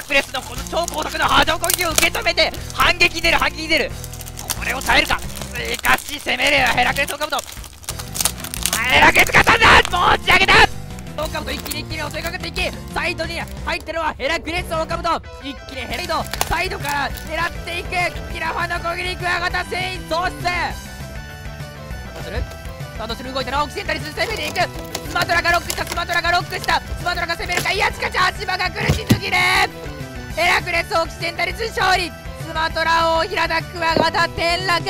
クレスのこの超高速の波状攻撃を受け止めて反撃に出る、これを耐えるか。しかし攻めるヘラクレスオオカブト。ヘラクレスが飛んだ、持ち上げた。オオカブト一気に襲いかかっていき、サイドに入ってるのはヘラクレスオオカブト。一気にヘライドサイドから狙っていく。キラファンの攻撃、クワガタ全員喪失。スタートする動いたらオキシエンタリス攻めていく。スマトラがロックした、スマトラが攻めるか。いやしかし足場が苦しすぎる。ヘラクレスオキシエンタリス勝利。スマトラ大平田クワガタ転落。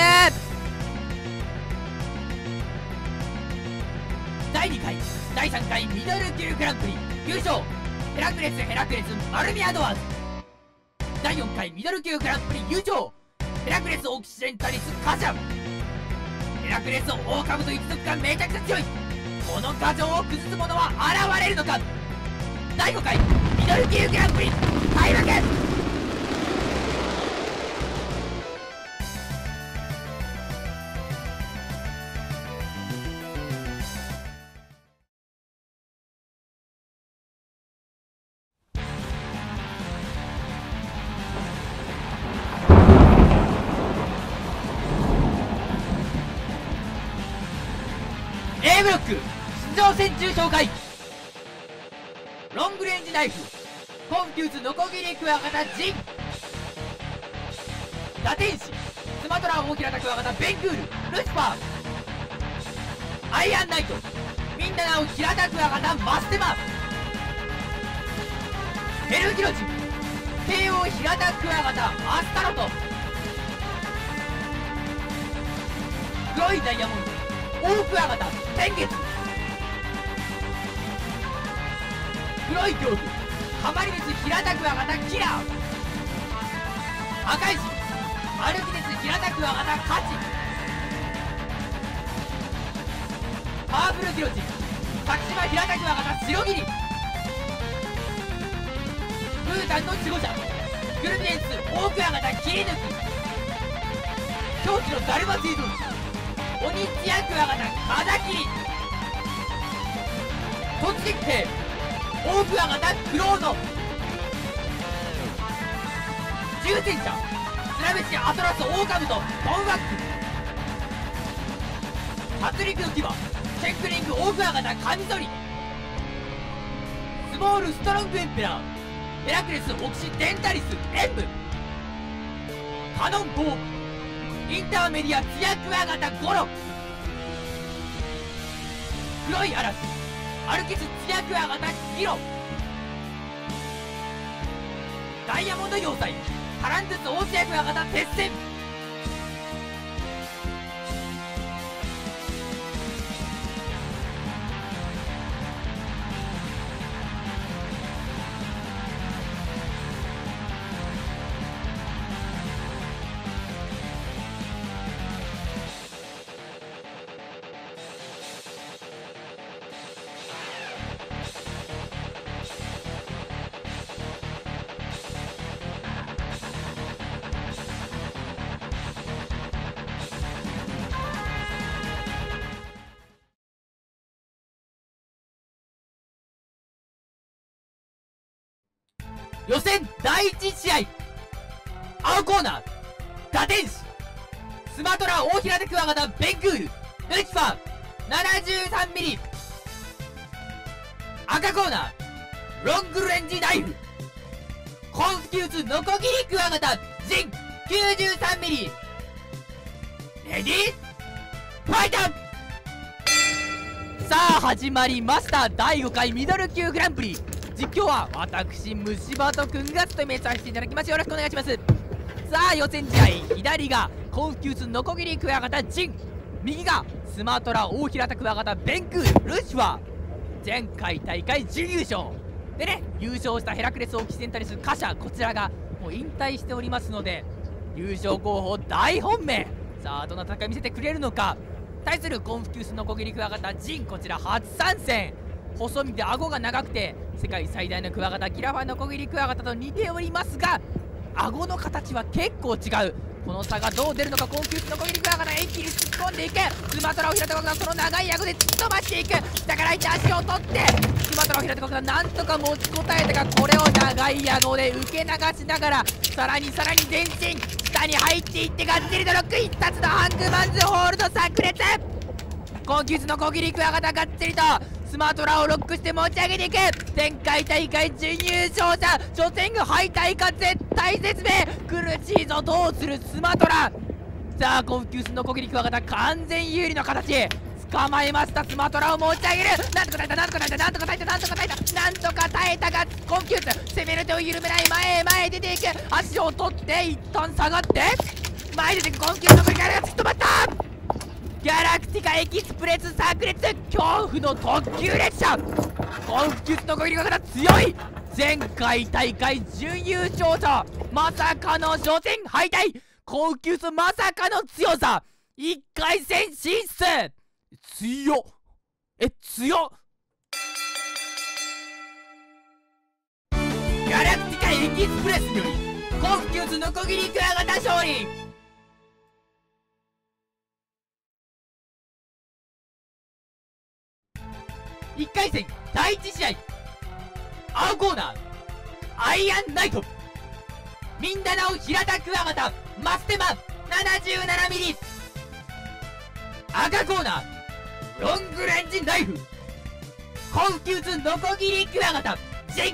第2回第3回ミドル級グランプリ優勝ヘラクレスマルミアドワーズ。第4回ミドル級グランプリ優勝ヘラクレスオキシエンタリスカジャン。ヘラクレスオオカブト一族がめちゃくちゃ強い。この牙城を崩す者は現れるのか。第5回ミドル級グランプリ開幕。A ブロック出場戦中紹介。ロングレンジナイフコンフューズノコギリクワガタジン。打天使スマトラ大平田クワガタベングールルシファー。アイアンナイトみんな名を平田クワガタマステマ。ヘルギロジン帝王平田クワガタアスタロト。黒いダイヤモンド大クワガタ天月。黒い恐怖ハマリメス平田クワガタキラー。赤い石アルキネス平田クワガタカチ。パワフルギロチン先島平田クワガタ白ギリ。ブータンの守護者グルミエンス大クワガタ切り抜き。狂気のダルマツイドン鬼ツヤクワガタ風切り。突撃兵大クワガタクローノ。重戦車スラベシアトラスオオカブトトンワック。殺戮の牙チェックリング大クワガタカミソリ。スモールストロングエンペラーヘラクレスオキシデンタリス演武。カノン砲インターメディアツヤクワガタゴロ。黒い嵐アルキスツヤクワガタギロ。ダイヤモンド要塞タラントゥスオーツヤクワガタ鉄線。予選第1試合青コーナー打天使スマトラ大平田クワガタベングールルチファー 73mm。 赤コーナーロングレンジナイフコンフューズノコギリクワガタジン 93mm。 レディーファイト。さあ始まりました。第5回ミドル級グランプリ。実況は私虫歯とくんが務めさせていただきます。よろしくお願いします。さあ予選試合左がコンフューズノコギリクワガタジン、右がスマトラ大平田クワガタベングールルシファー。前回大会準優勝でね、優勝したヘラクレスオキシデンタリスカシャ、こちらがもう引退しておりますので優勝候補大本命。さあどんな戦い見せてくれるのか。対するコンフューズノコギリクワガタジン、こちら初参戦。細身で顎が長くて世界最大のクワガタキラファンノコギリクワガタと似ておりますが、顎の形は結構違う。 この差がどう出るのか。コンフューズの攻撃側が一気に突っ込んでいく。スマトラを平手国がその長い顎で突き飛ばしていく。下からいって足を取ってスマトラを平手国がなんとか持ちこたえたが、これを長い顎で受け流しながらさらに前進下に入っていってがっちりとロック一発のハングマンズホールド炸裂。コンフューズの攻撃側ががっちりとスマトラをロックして持ち上げていく。前回大会準優勝者、初戦が敗退か絶対絶命。苦しいぞ、どうするスマトラ。さあコンフューズの攻撃は完全有利の形。捕まえましたスマトラを持ち上げる。なんとか耐えたなんとか耐えたなんとか耐えたなんとか耐えたなんとか耐えたが、コンフューズ攻める手を緩めない。前へ出ていく。足を取って一旦下がって前出ていく。コンフューズの攻撃が突き飛ばった。ギャラクティカエキスプレス炸裂。恐怖の特急列車。コンフューズの攻撃が強い。前回大会準優勝者、まさかの初戦敗退。コンフューズまさかの強さ。1回戦進出。強っ。強っ。ギャラクティカエキスプレスによりコンフューズのこぎりクワガタ勝利。1回戦第1試合、青コーナーアイアンナイト、ミンダナオ平田クワガタマステマ 77mm。 赤コーナーロングレンジナイフ、コンフューズノコギリクワガタジン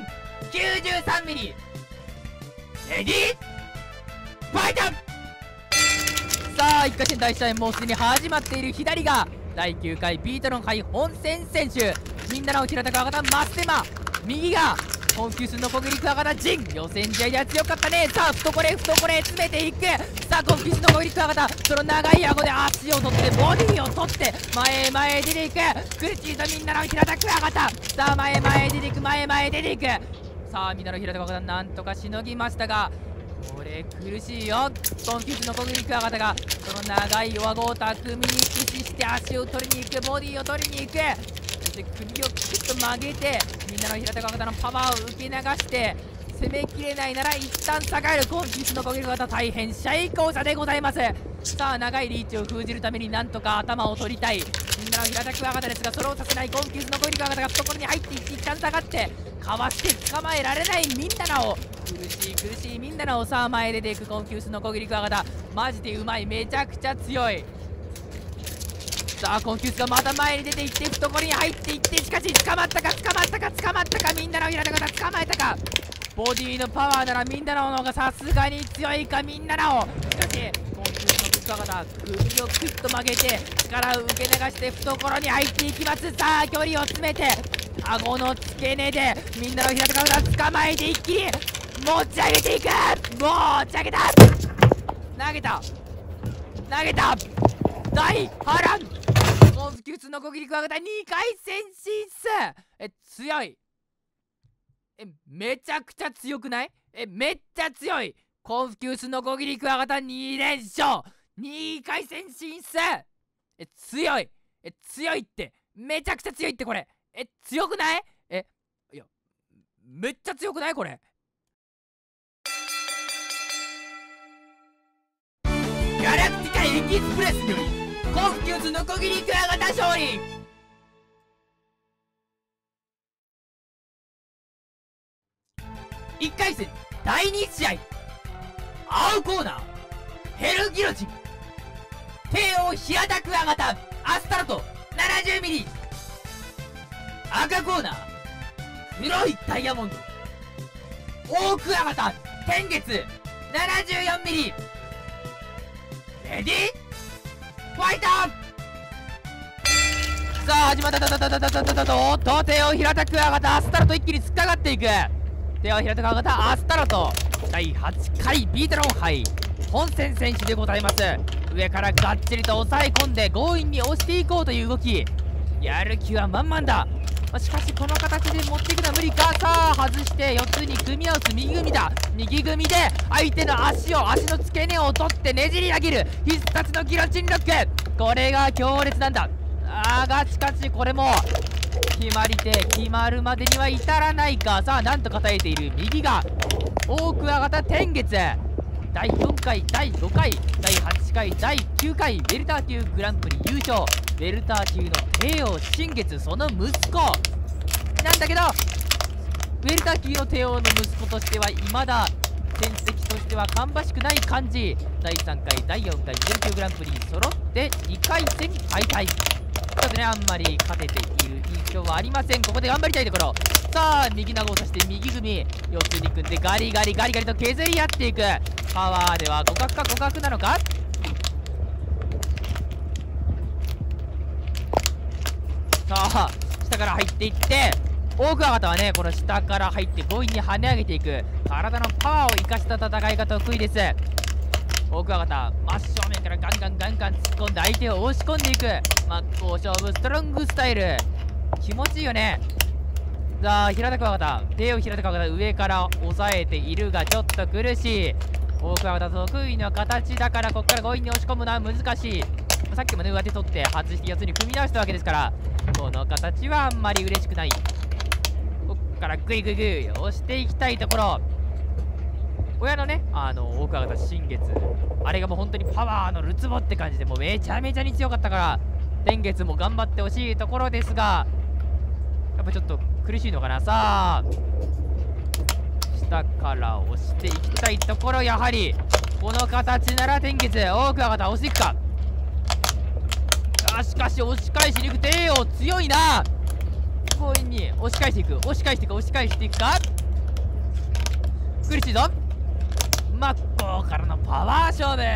93mm。 レディーファイト。さあ1回戦第1試合、もうすでに始まっている。左が第9回ビートロン杯本戦選手、みんなの平田クワガタマステマ。右がコンフューズのこぎりクワガタジン、予選試合では強かったね。さあ懐詰めていく。さあコンフューズのこぎりクワガタ、その長い顎で足を取ってボディを取って前へ出ていく。苦しいぞみんなの平田クワガタ。さあ前へ出ていく。さあみんなの平田クワガタなんとかしのぎましたが、これ苦しいよ。コンフューズのこぎりクワガタがその長い顎を巧みに駆使して足を取りに行く、ボディを取りに行く。そして首をキュッと曲げてみんなの平田クワガタのパワーを受け流して攻めきれないなら一旦下がる。コンフューズのこぎりクワガタ大変シャイコーでございます。さあ長いリーチを封じるためになんとか頭を取りたいみんなの平田クワガタですが、それをさせないコンフューズのこぎりクワガタが懐に入っていって一旦下がってかわして捕まえられないミンダナオ。苦しいミンダナオ。さあ前へ出ていくコンフューズのこぎりクワガタ、マジでうまい、めちゃくちゃ強い。さあコンフューズがまた前に出ていって懐に入っていって、しかし捕まったかみんなの平田クワガタ捕まえたか。ボディのパワーならミンダナオの方がさすがに強いかミンダナオ。しかしコンフューズのクワガタ首をクイッと曲げて力を受け流して懐に入っていきます。さあ距離を詰めて顎の付け根でみんなの平田クワガタ捕まえて一気に持ち上げていく。持ち上げた。投げた大波乱。コンフューズのこぎりクワガタ2回戦進出。強い。めちゃくちゃ強くない？めっちゃ強い。コンフューズのこぎりクワガタ2連勝2回戦進出。強い。強いって、めちゃくちゃ強いって。これ強くない？いやめっちゃ強くない？これギャラクティカエキスプレスによりコンフューズのこぎりクワガタ勝利。1回戦第2試合、青コーナーヘルギロジン、帝王平田クワガタアスタロト 70mm。 赤コーナー黒いダイヤモンド大クワガタ天月 74mm。 レディーファイト。さあ始まったおっと帝王平田クワガタアスタロト一気に突っかかっていく。帝王平田クワガタアスタロト第8回ビートロン杯本戦選手でございます。上からがっちりと抑え込んで強引に押していこうという動き、やる気は満々だ。しかしこの形で持っていくのは無理か。さあ外して4つに組み合わす右組だ。右組で相手の足の付け根を取ってねじり上げる必殺のギロチンロック、これが強烈なんだ。がしかしこれも決まるまでには至らないか。さあなんとか耐えている右が大クワガタ天月第4回第5回第8回第9回ウェルター級グランプリ優勝、ウェルター級の帝王新月その息子なんだけど、ウェルター級の帝王の息子としては未だ戦績としては芳しくない感じ。第3回第4回ミドル級グランプリ揃って2回戦敗退。ちょっとね、あんまり勝てている印象はありません。ここで頑張りたいところ。さあ右投げをさして右組四つに組んでガリガリガリガリと削り合っていく。パワーでは互角か互角なのか。さあ下から入っていって、大桑方はねこの下から入って強引に跳ね上げていく体のパワーを生かした戦いが得意です。大桑方真正面からガンガンガンガン突っ込んで相手を押し込んでいく真っ向勝負ストロングスタイル、気持ちいいよね。さあ平田桑方、手を平田桑方上から押さえているがちょっと苦しい。大桑方得意の形だからここから強引に押し込むのは難しい。さっきもね上手取って外して四つに組み直したわけですから、この形はあんまり嬉しくない。こっからグイグイグイ押していきたいところ。親のね大桑方新月、あれがもう本当にパワーのるつぼって感じでもうめちゃめちゃに強かったから、天月も頑張ってほしいところですが、やっぱちょっと苦しいのかな。さあ下から押していきたいところ。やはりこの形なら天月大桑方押していくか。しかし押し返しに行く帝王強いな。強引に押し返していく押し返していく押し返していくか。苦しいぞ。真っ向からのパワー勝負。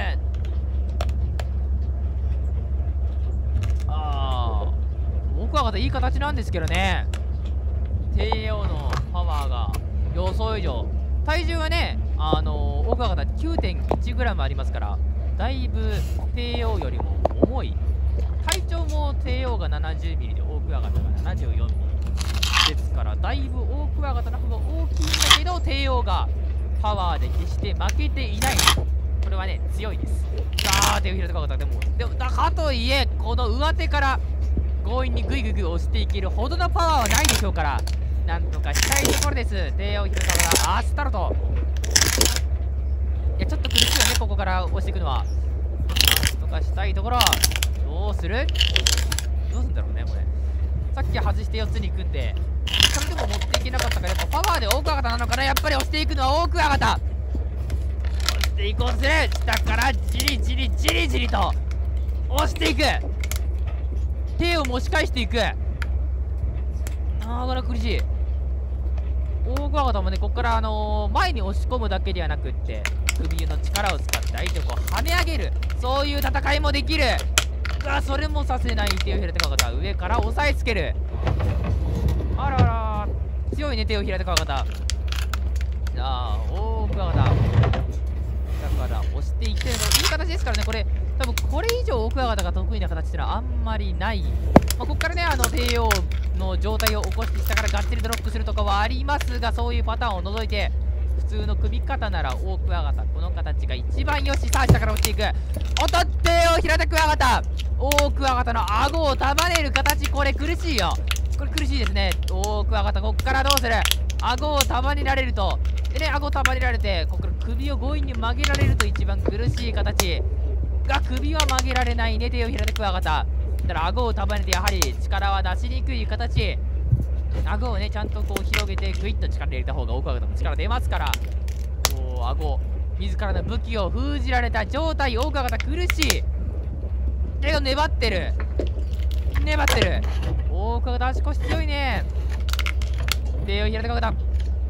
大桑方いい形なんですけどね。帝王のパワーが予想以上。体重はね大桑方 9.1g ありますから、だいぶ帝王よりも重い。体長も帝王が 70mm で大桑方が 74mm ですから、だいぶ大桑方の方が大きいんだけど、帝王がパワーで決して負けていない。これはね強いです。さあ手を広げた方でもだかといえ、この上手から強引にグイグイグイ押していけるほどのパワーはないでしょうから、なんとかしたいところです。帝王広げた方がスタルト。いやちょっと苦しいよね、ここから押していくのは。なんとかしたいところ。どうするんだろうねこれ。さっき外して4つに組んでそれでも持っていけなかったから、やっぱパワーで大桑方なのかな。やっぱり押していくのは大桑方。押していこうとする。下からじりじりじりじりと押していく。手を押し返していく。これ苦しい。大桑方もねここから前に押し込むだけではなくって、首の力を使って相手をこう跳ね上げる、そういう戦いもできる。それもさせない。手を平手川方上から押さえつける。あらら強いね手を平手川方。じゃあ大桑方だから押していきたいのがいい形ですからね。これ多分これ以上大桑方が得意な形っていうのはあんまりない。ここからね帝王の状態を起こして下からがっつりドロップするとかはありますが、そういうパターンを除いて普通の組み方なら大桑方この形が一番よし。さあ下から落ちていく。おとってよ平田桑方。大桑方の顎を束ねる形、これ苦しいよ。これ苦しいですね。大桑方こっからどうする。顎を束ねられるとでね、顎を束ねられてここから首を強引に曲げられると一番苦しい形が、首は曲げられないね。手を平手桑方だから顎を束ねてやはり力は出しにくい形。顎をねちゃんとこう広げてグイッと力入れた方が大桑方も力出ますから、顎自らの武器を封じられた状態。大桑方苦しいけど粘ってる大桑方足腰強いね。手を平手方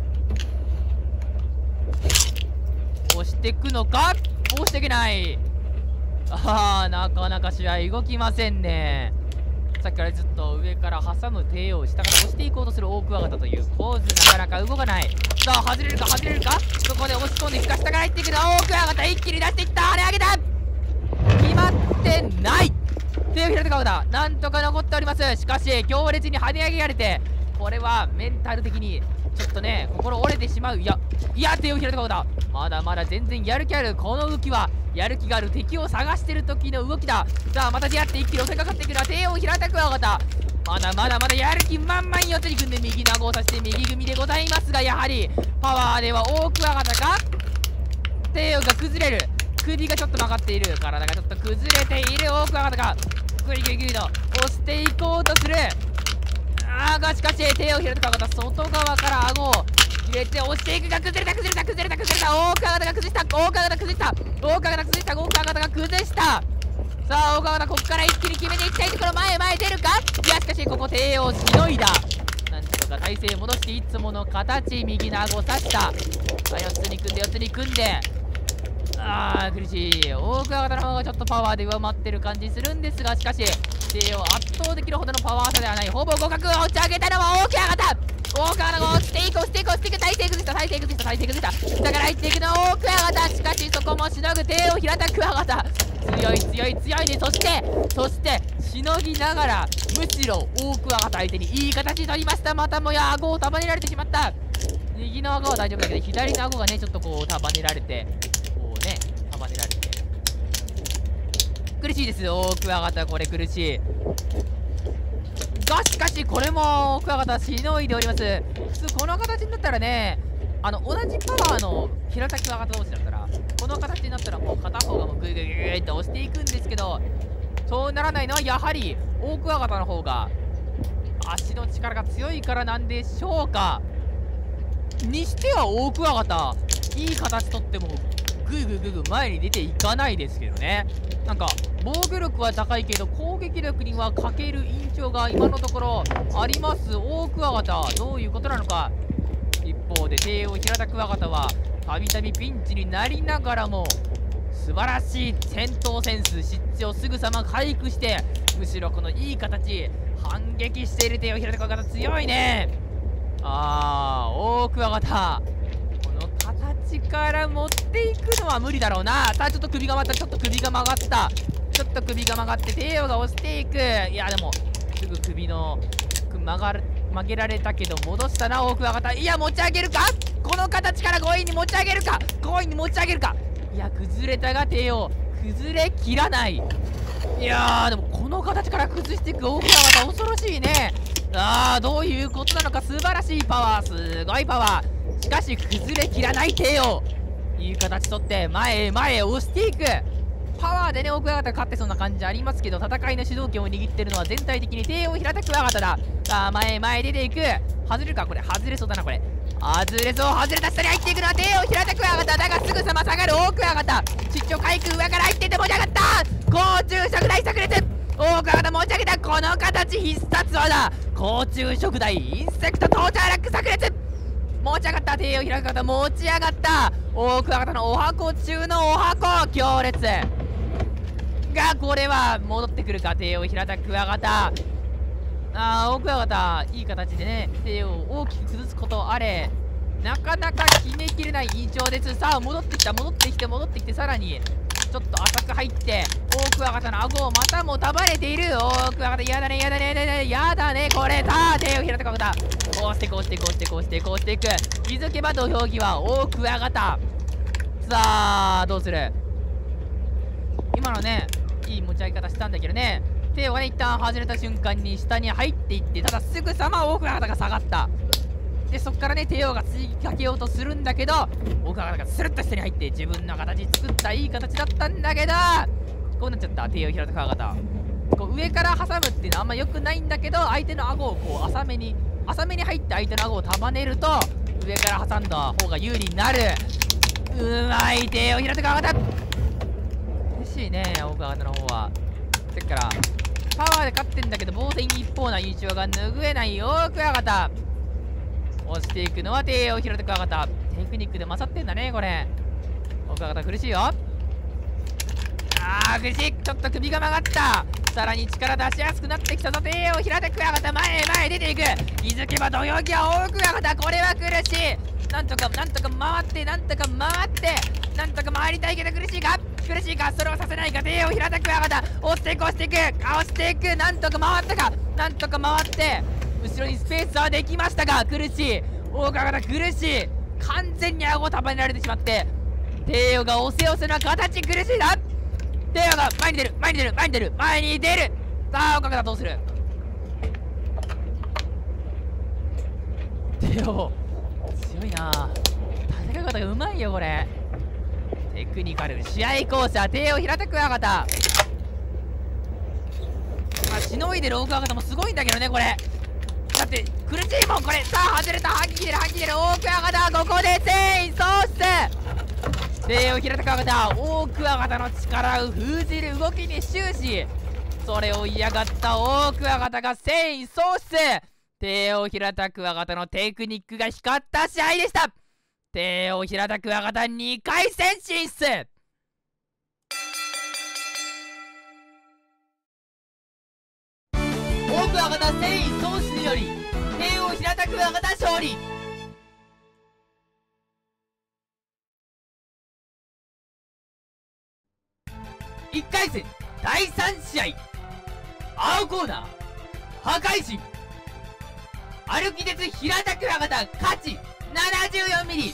押していくのか。押していけない。なかなか試合動きませんね。さっきからずっと上から挟む帝王、下から押していこうとする大桑方という構図、なかなか動かない。さあ外れるかそこで押し込んでいくか。下から入っていくの大桑方一気に出していった。跳ね上げた。決まってない。手を平手方なんとか残っております。しかし強烈に跳ね上げられて、これはメンタル的にちょっとね心折れてしまう。いや手を平手方まだまだ全然やる気ある。この動きはやる気がある敵を探してる時の動きだ。さあまた出会って一気に襲いかかっていくのは帝王平手方。まだやる気満々四つに組んで右の顎をさして右組みでございますが、やはりパワーでは大桑方が帝王がが崩れる。首がちょっと曲がっている。体がちょっと崩れている。大桑方がグイグイグイと押していこうとする。がしかし手を開いた桑方、外側から顎を入れて押していくが、崩れた。大桑方が崩した。大桑方が崩した。さあ大桑方、ここから一気に決めていきたいところ。前出るか。いやしかしここ手をしのいだ。なんとか体勢戻していつもの形、右の顎を刺した。4つに組んで苦しい。大桑方の方がちょっとパワーで上回ってる感じするんですが、しかし手を圧倒できるほどのパワー差ではない。ほぼ互角。落ち上げたのは大桑方が落ちていく。体勢崩した。下から入っていくのは大桑方。しかしそこもしのぐ。手を平た桑方、強いね。そしてしのぎながら、むしろ大桑方相手にいい形に取りました。またもや顎を束ねられてしまった。右の顎は大丈夫だけど、左の顎がねちょっとこう束ねられて苦しいです。大桑方これ苦しいが、しかしこれも大桑方しのいでおります。普通この形になったらね、同じパワーの平田桑方同士だったら、この形になったらもう片方がもうグイグイって押していくんですけど、そうならないのはやはり大桑方の方が足の力が強いからなんでしょうか。にしては大桑方いい形取ってもグイ前に出ていかないですけどね。なんか防御力は高いけど攻撃力には欠ける印象が今のところあります大桑方。どういうことなのか。一方で帝王平田桑方はたびたびピンチになりながらも素晴らしい戦闘センス、失地をすぐさま回復して、むしろこのいい形反撃している帝王平田桑方強いね。大桑方この形から持っていくのは無理だろうな。さあちょっと首が曲がって帝王が押していく。いやでもすぐ首の曲げられたけど戻したな大桑方。いや持ち上げるか。この形から強引に持ち上げるか。いや崩れたが帝王崩れきらない。いやーでもこの形から崩していく大桑方恐ろしいね。どういうことなのか。素晴らしいパワー、すごいパワー。しかし崩れきらない帝王。いい形取って前へ押していく。パワーでね大桑方が勝ってそうな感じありますけど、戦いの主導権を握ってるのは全体的に帝王平田桑方だ。さあ前出ていく。外れるか。これ外れそうだな。外れた。下に入っていくのは帝王平田桑方だが、すぐさま下がる大桑方。出張回空、上から入っていって持ち上がった。空中食台炸裂。大桑方持ち上げた。この形必殺技、空中食台インセクトトーチャーラック炸裂。持ち上がった。帝王平田桑方持ち上がった。大桑方のお箱中のお箱強烈が、これは戻ってくるか。帝王平田桑方。大桑方いい形でね帝王を大きく崩すことあれ、なかなか決めきれない印象です。さあ戻ってきてさらにちょっと浅く入って大桑方の顎をまたも束ねている。大桑方やだねこれ。さあ帝王平田桑方こうしていく。気づけば土俵際大桑方。さあどうする。今のねいい持ち上げ方したんだけどね、帝王がね一旦外れた瞬間に下に入っていって、ただすぐさま大桑方が下がった。でそっからね帝王が追いかけようとするんだけど、大桑方がスルッと下に入って自分の形作ったいい形だったんだけど、こうなっちゃった帝王平田桑方。こう上から挟むっていうのはあんま良くないんだけど、相手の顎をこう浅めに入って相手の顎を束ねると上から挟んだ方が有利になる。うまい帝王平田桑方。嬉しいね大桑方の方は。だからパワーで勝ってんだけど防戦一方な印象が拭えない大桑方。押していくのは帝王平田桑方。テクニックで勝ってんだねこれ。大桑方苦しいよ。苦しい。ちょっと首が曲がった。さらに力出しやすくなってきたぞ帝王平田桑方。前出ていく。気づけば土俵際大桑方。これは苦しい。なんとか回りたいけど苦しいか。それをさせないか帝王平田桑方。押していく。なんとか回って後ろにスペースはできましたが苦しい。大桑方苦しい。完全に顎を束ねられてしまって帝王が押せな形。苦しいな。帝王が前に出る。さあ大桑方どうする。帝王強いな。戦い方がうまいよこれ。 テクニカル試合巧者帝王平田クワガタ。まあしのいでる大クワガタもすごいんだけどね、これだって苦しいもんこれ。さあ外れた、はっきり大クワガタ、ここで戦意喪失。帝王平田クワガタ、大クワガタの力を封じる動きに終始、それを嫌がった大クワガタが戦意喪失。帝王平田クワガタのテクニックが光った試合でした。帝王平田クワガタ2回戦進出。大クワガタ戦意喪失により帝王平田クワガタ勝利。1回戦第3試合、青コーナー破壊神歩き鉄平田クワガタ勝ち 74mm。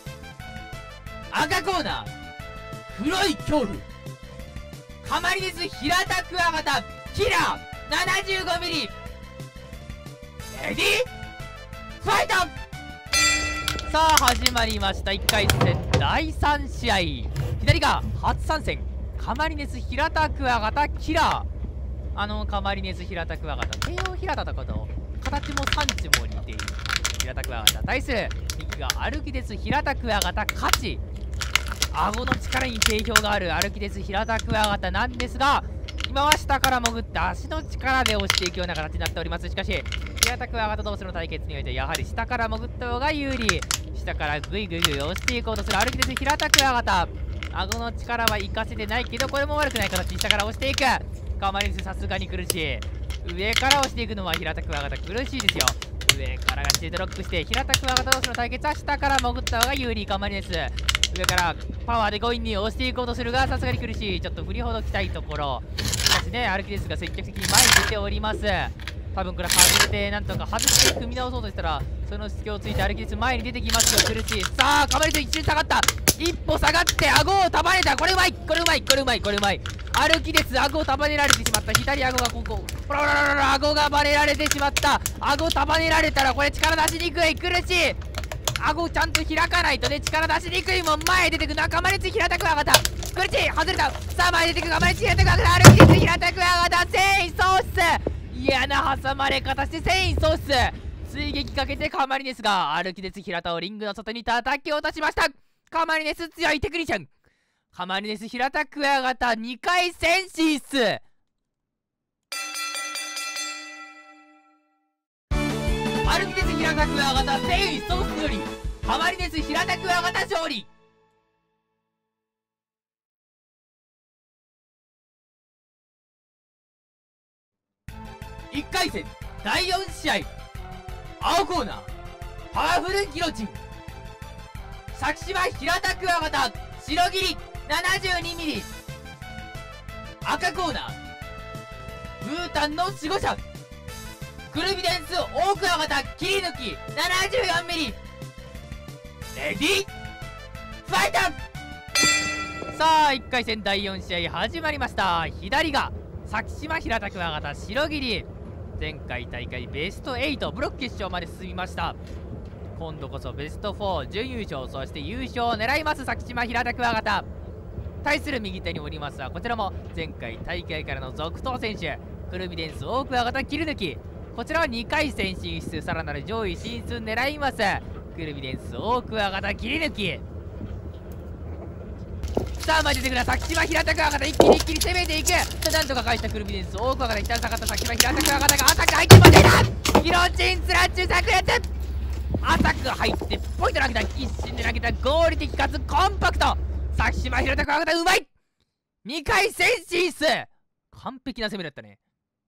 赤コーナー黒い恐怖カマリネス平田クワガタキラー 75mm。 レディーファイト。さあ始まりました1回戦第3試合。左が初参戦カマリネス平田クワガタキラー。カマリネス平田クワガタ帝王平田とかと形も産地も似ている平田クワガタ対する右が歩きです平田クワガタ勝ち。顎の力に定評がある歩きです平田クワガタなんですが、今は下から潜って足の力で押していくような形になっております。しかし平田クワガタ同士の対決においてやはり下から潜った方が有利。下からグイグイ押していこうとする歩きです平田クワガタ。顎の力は活かせてないけどこれも悪くない形に下から押していく。カマリネスさすがに苦しい。上から押していくのは平田クワガタ苦しいですよ。上からがデッドロックして平田クワガタ同士の対決は下から潜った方が有利。カマリネス上からパワーで強引に押していこうとするがさすがに苦しい。ちょっと振りほどきたいところ。しかしね歩きですが積極的に前に出ております。多分これ外れてなんとか外して組み直そうとしたらその隙をついて歩きです前に出てきますよ。苦しい。さあカマリネス一瞬下がった。一歩下がって顎を束ねた。これうまいこれうまいこれうまいこれうまい。歩きです顎を束ねられてしまった。左顎がここポロロロロ顎がバネられてしまった。顎束ねられたらこれ力出しにくい。苦しい。顎ちゃんと開かないとね力出しにくいもん。前出てく仲間列平田クワガタ苦しい。外れた。さあ前出てく仲間列平田クワガタ歩きです平田クワガタ戦意喪失。嫌な挟まれ方して戦意喪失。追撃かけてカマリネスが歩きです平田をリングの外に叩き落としました。カマリネス強いテクニシャン。カマリネス平田クワガタ2回戦進出。歩きです平田クワガタ戦意喪失よりカマリネス平田クワガタ勝利。1回戦第4試合、青コーナーパワフルギロチン先島平田クワガタ白切り 72mm。 赤コーナーブータンの守護者クルビデンス大クワガタ切り抜き 74mm。 レディーファイト。さあ1回戦第4試合始まりました。左が先島平田クワガタ白切り。前回大会ベスト8ブロック決勝まで進みました。今度こそベスト4準優勝そして優勝を狙います先島平田クワガタ。対する右手におりますはこちらも前回大会からの続投選手クルビデンス大クワガタ切り抜き。こちらは2回戦進出さらなる上位進出狙います。クルビデンス大クワガタ切り抜き。さあ前出てくる先島平田クワガタ一気に攻めていく。なんとか返したクルビデンス大クワガタ一旦下がった先島平田クワガタがアタック入っても出た。ギロチンスラッシュ炸裂。アタック入ってポイント投げた。一瞬で投げた合理的かつコンパクト。先島平田クワガタうまい。2回戦進出。完璧な攻めだったね。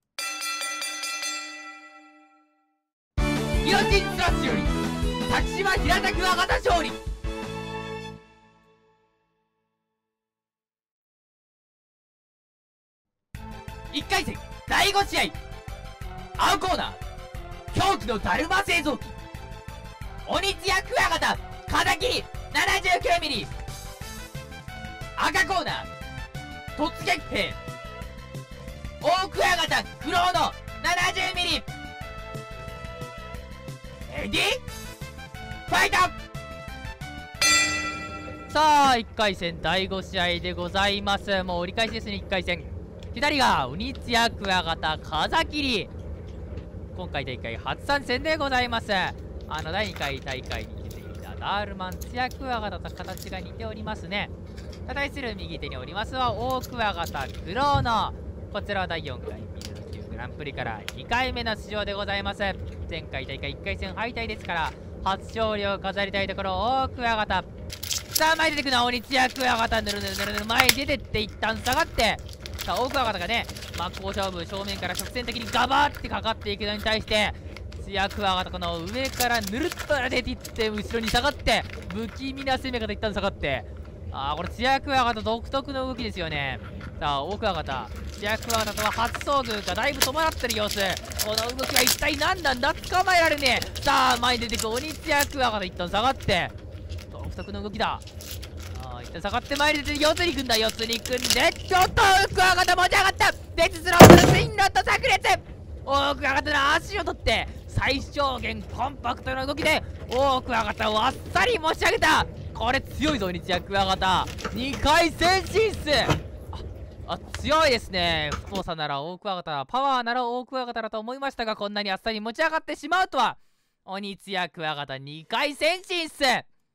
ギロチンスラッシュより先島平田クワガタ勝利。1回戦第5試合、青コーナー狂気のだるま製造機鬼津屋クワガタ肩切り 79mm。 赤コーナー突撃兵大クワガタクローの 70mm。 レディーファイト。 さあ1回戦第5試合でございます。もう折り返しですね。1回戦左がウニツヤクワガタ風切。今回大会初参戦でございます。第2回大会に出ていたダールマンツヤクワガタと形が似ておりますね。対する右手におりますはオオクワガタクローノ。こちらは第4回ミドル級グランプリから2回目の出場でございます。前回大会1回戦敗退ですから初勝利を飾りたいところ。オオクワガタ、さあ前に出てくのはオニツヤクワガタ、ぬるぬるぬるぬる前に出てって一旦下がって、さあオオクワガタがね真っ向勝負、正面から直線的にガバーってかかっていくのに対して、ツヤクワガタこの上からぬるっと出ていって後ろに下がって不気味な攻め方一旦下がって、これツヤクワガタ独特の動きですよね。さあオオクワガタ、ツヤクワガタとは初遭遇かだいぶ止まらってる様子。この動きは一体何なんだ、捕まえられねえ。さあ前に出てくオニツヤクワガタ一旦下がって独特の動きだ。一旦下がって前に出て四つに組んだ、四つに組んでちょっとオオクワガタ持ち上がった。デススローのスインロット炸裂。オオクワガタの足を取って最小限コンパクトな動きでオオクワガタをあっさり持ち上げた。これ強いぞ日ヤクワガタ、2回戦進出。強いですね。太さならオオクワガタ、パワーならオオクワガタだと思いましたが、こんなにあっさり持ち上がってしまうとは。オニツヤクワガタ2回戦進出。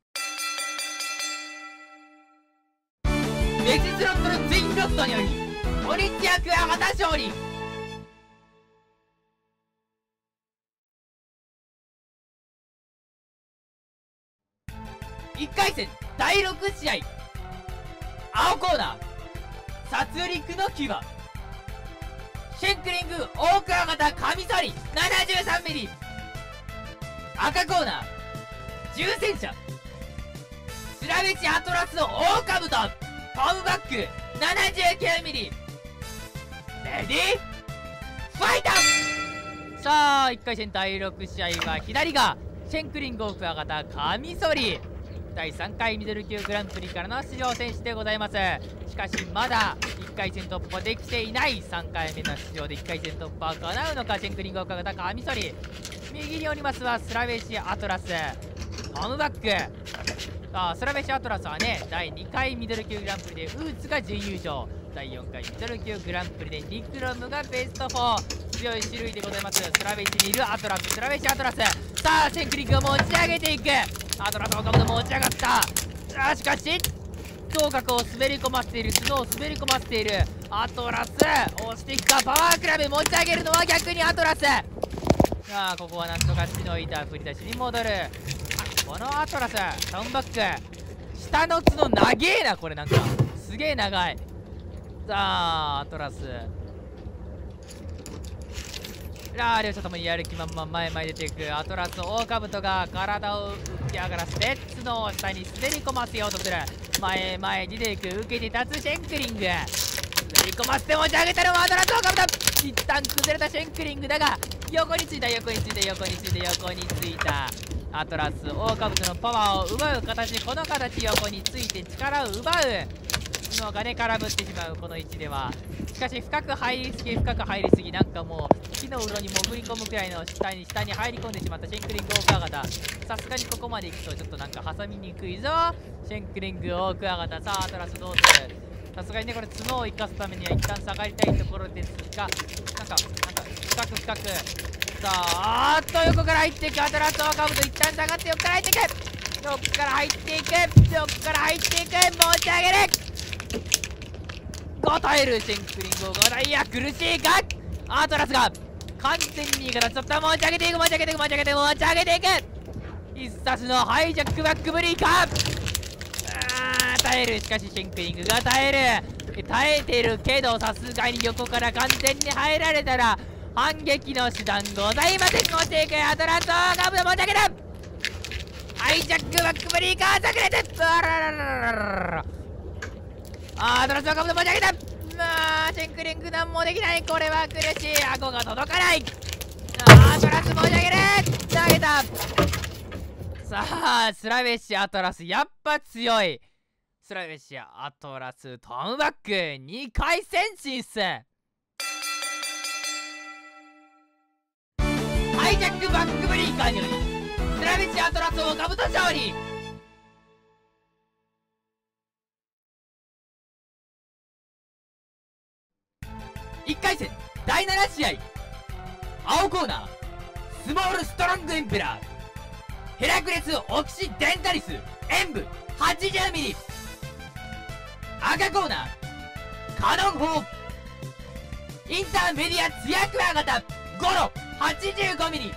デジスロットのツインロットによりオニツヤクワガタ勝利。1回戦第6試合、青コーナー殺戮の牙、シェンクリングオオクワガタカミソリ 73mm。 赤コーナー重戦車スラベチアトラスのオオカブトトムバック 79mm。 レディーファイト。さあ1回戦第6試合は左がシェンクリングオオクワガタカミソリ、第3回ミドル級グランプリからの出場選手でございます。しかしまだ1回戦突破できていない。3回目の出場で1回戦突破を叶うのか。シェンクリングオオクワガタカミソリ、右におりますはスラベシアトラストムバック。スラベシアトラスはね第2回ミドル級グランプリでウーツが準優勝、第4回ミドル級グランプリでリクロムがベスト4、強い種類でございます。スラベシにいるアトラス、スラベシアトラス。さあシェンクリングを持ち上げていく。アトラスを持ち上がった。しかし頭角を滑り込ませている、角を滑り込ませているアトラス。押していくか。パワークラブ持ち上げるのは逆にアトラス。ここはなんとかしのいた振り出しに戻る。このアトラストムバック、下の角長えな、これなんかすげえ長い。さあアトラス両者ともやる気満々前出ていくアトラス。オオカブトが体を浮き上がらせて角を下に滑り込ませようとする。前出ていく、受けて立つシェンクリング、滑り込ませて持ち上げたのはアトラス。オオカブト一旦崩れたシェンクリングだが横についたアトラス。オオカブトのパワーを奪う形、この形横について力を奪うのがね空振ってしまうこの位置では。しかし深く入りすぎ、なんかもう木の裏に潜り込むくらいの下に入り込んでしまったシェンクリングオオクワガタ。さすがにここまで行くとちょっとなんか挟みにくいぞシェンクリングオオクワガタ。さあアトラスどうする。さすがにねこれ角を生かすためには一旦下がりたいところですが、なんか深くさあ横から入っていくアトラス。オオカブト一旦下がって横から入っていく、持ち上げる。耐えるシェンクリングオオクワガタ。いや苦しいか。アトラスが完全にいい形だった。持ち上げていく必殺のハイジャックバックブリーカー。耐える。しかしシェンクリングが耐えてるけど、さすがに横から完全に入られたら反撃の手段ございません。押していくアトラス。オオカブト持ち上げる。ハイジャックバックブリーカー炸裂。アトラス。オオカブト持ち上げた。シェンクリングなんもできない。これは苦しい。顎が届かない。アトラス持ち上げる。投げた。さあスラベシアトラスやっぱ強い。スラベシアアトラストムバック2回戦進出。ハイジャックバックブリーカーによりスラベシアトラスオオカブト勝利。 1回戦第7試合、青コーナースモールストロングエンペラーヘラクレスオキシデンタリス演武 80mm、 赤コーナーカノン砲インターメディアツヤクワ型ゴロ 85mm、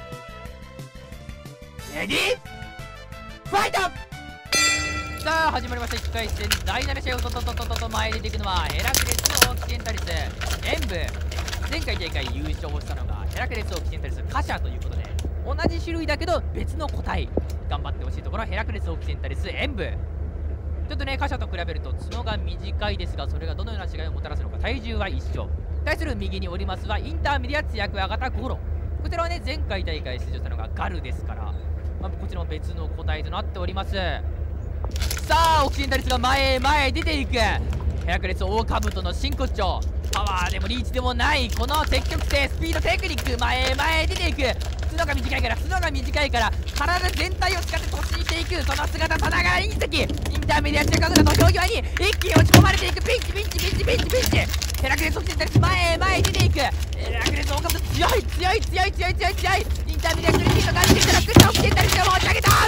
レディーファイト。さあ始まりました。1回戦第7試合をと前に出ていくのはヘラクレスオキシデンタリス演武。前回大会優勝したのがヘラクレスオキシデンタリスカシャということで、同じ種類だけど別の個体、頑張ってほしいところはヘラクレスオキシデンタリス演武。ちょっとね、カシャと比べると角が短いですが、それがどのような違いをもたらすのか。体重は一緒。対する右におりますはインターメディアツヤクワ型ゴロ。こちらはね、前回大会出場したのがガルですから、こちらも別の個体となっております。さあオキシデンタリスが前へ出ていく。ヘラクレス大兜の真骨頂、パワーでもリーチでもないこの積極性、スピード、テクニック、前へ出ていく。角が短いから体全体を使って突進していく、その姿さながら隕石。インターメディア中核の土俵際に一気に落ち込まれていく。ピンチ。ヘラクレスオキシデンタリス前へ出ていく。ヘラクレス大兜強い。インターメディア中にヒットがっていたらクッションオキシデンタリスが持ち上げた。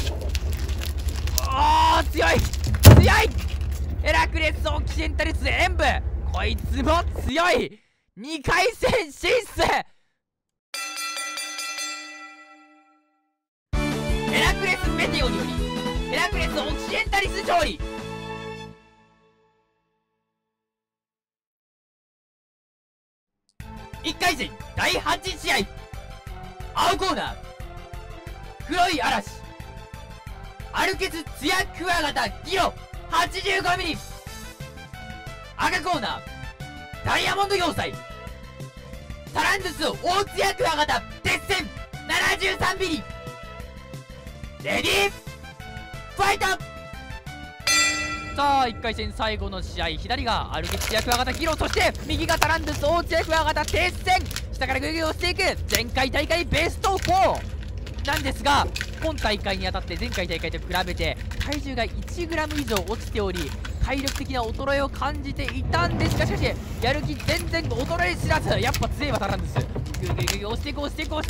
おー強い。ヘラクレスオキシデンタリス演武、こいつも強い。2回戦進出。ヘラクレスメテオによりヘラクレスオキシデンタリス勝利。1回戦第8試合、青コーナー黒い嵐アルケスツヤクワ型ギロ 85mm、 赤コーナーダイヤモンド要塞タランドゥス大ツヤクワ型鉄線 73mm、 レディーファイト。さあ1回戦最後の試合、左がアルケスツヤクワ型ギロ、そして右がタランドゥス大ツヤクワ型鉄線。下からグイグイ押していく。前回大会ベスト4なんですが、今大会にあたって前回大会と比べて体重が 1g 以上落ちており、体力的な衰えを感じていたんですが、しかしやる気全然衰え知らず。やっぱ強いわタランドゥス。グイグイ押していく。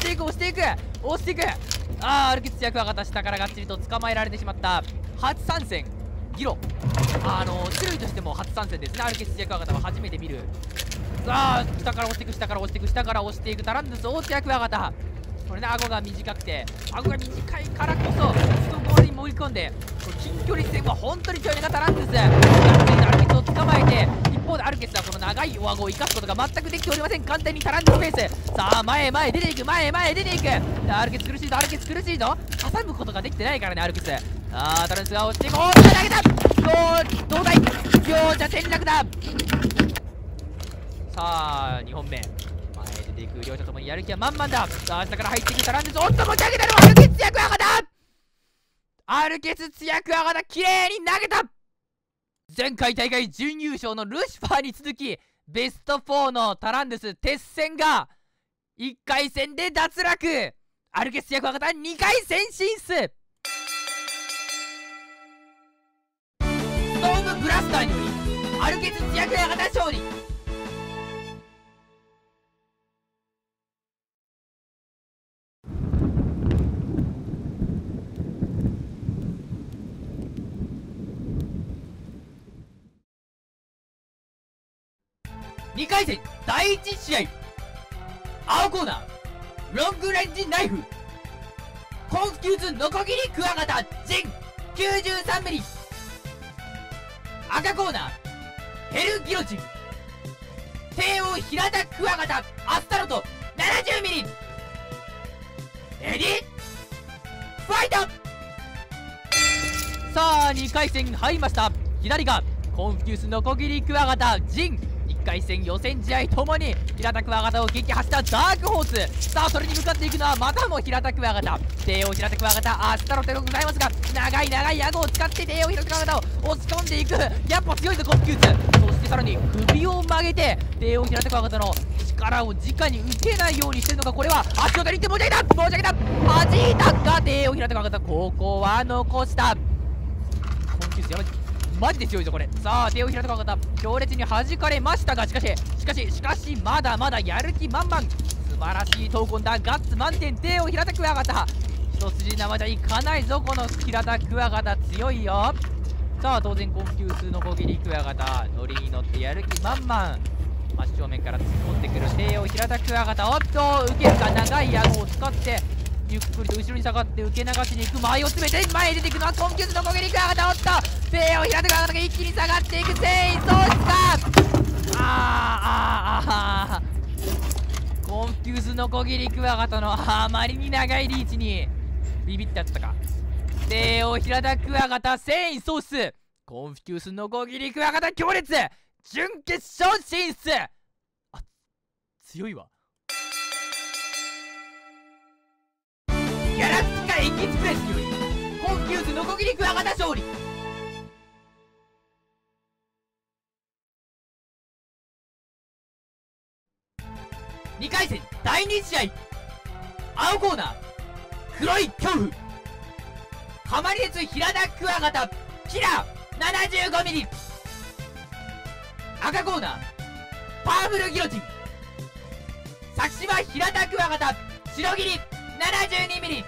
アルケスツヤクワ型下からがっちりと捕まえられてしまった。初参戦ギロ、種類としても初参戦ですね。アルケスツヤクワ型は初めて見る。さあ下から押していくタランドゥス大ツヤクワ型。これね、顎が短いからこそ懐に盛り込んで、近距離戦は本当に強いのがタランドゥス。アルケスを捕まえて、一方でアルケスはこの長いお顎を生かすことが全くできておりません。簡単にタランドゥスペース。さあ前へ出ていく。アルケス苦しいぞ。挟むことができてないからねアルケス。タランドゥスが落ちていく。投げた。どうだい、両者転落だ。さあ2本目前へ出ていく。両者ともにやる気は満々だ。さあ下から入っていくタランドゥス。持ち上げたのはアルケスツヤクワ型。アルケスツヤクワ型綺麗に投げた。前回大会準優勝のルシファーに続きベスト4のタランドゥス鉄線が1回戦で脱落。アルケスツヤクワ型2回戦進出。ストームブラスターによりアルケスツヤクワ型勝利。2回戦第1試合、青コーナーロングレンジナイフコンフューズノコギリクワガタジン 93mm、 赤コーナーヘルギロチン帝王平田クワガタアスタロト 70mm、 レディーファイト。さあ2回戦入りました。左がコンフューズノコギリクワガタジン。1回戦予選試合ともに平田クワガタを撃破したダークホース。さあそれに向かっていくのはまたも平田クワガタ帝王平田クワガタアスタロテでございますが、長い顎を使って帝王平田クワガタを押し込んでいく。やっぱ強いぞコンフューズ。そしてさらに首を曲げて帝王平田クワガタの力を直に打てないようにしてるのか。これは足を取りに行って持ち上げた弾いたが帝王平田クワガタここは残した。コンフューズやばい。 マジで強いぞこれ。さあ手を平田クワガタ強烈に弾かれましたが、しかしまだまだやる気満々、素晴らしい闘魂だ。ガッツ満点、手を平田クワガタ一筋縄じゃいかないぞこの平田クワガタ、強いよ。さあ当然高級数の小切りクワガタ、ノリに乗ってやる気満々、真正面から突っ込んでくる帝王平田クワガタ。おっと受けるか、長い顎を使ってゆっくりと後ろに下がって受け流しに行く。前を詰めて前へ出ていくのはコンキューズの小切りクワガタ。おっと帝王平田クワガタが一気に下がっていく。全員そうですか。コンキューズの小切りクワガタのあまりに長いリーチにビビってやったか。帝王平田クワガタ戦意喪失、コンフュースの小切りクワガタ強烈、準決勝進出。あ、強いわ。ギャラクティカエキスプレスによりコンフュースの小切りクワガタ勝利。2回戦第2試合、青コーナー黒い恐怖ハマり熱平田クワガタキラー 75mm、 赤コーナーパワフルギロチン佐久島平田クワガタ白切り 72mm。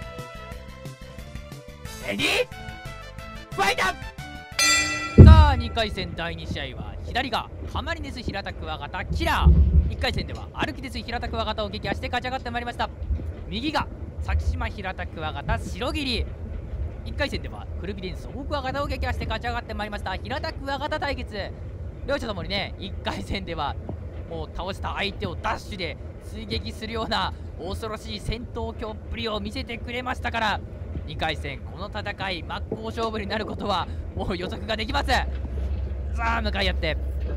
レディーファイター。さあ2回戦第2試合は左がハマリネス平田クワガタキラー、1回戦では歩きです平田クワガタを撃破して勝ち上がってまいりました。右が佐久島平田クワガタ白切り、1回戦ではクルビデンスオオクワガタを撃破して勝ち上がってまいりました平田クワガタ対決。両者ともにね1回戦ではもう倒した相手をダッシュで追撃するような恐ろしい戦闘狂っぷりを見せてくれましたから、2回戦この戦い真っ向勝負になることはもう予測ができます。さあ向かい合って、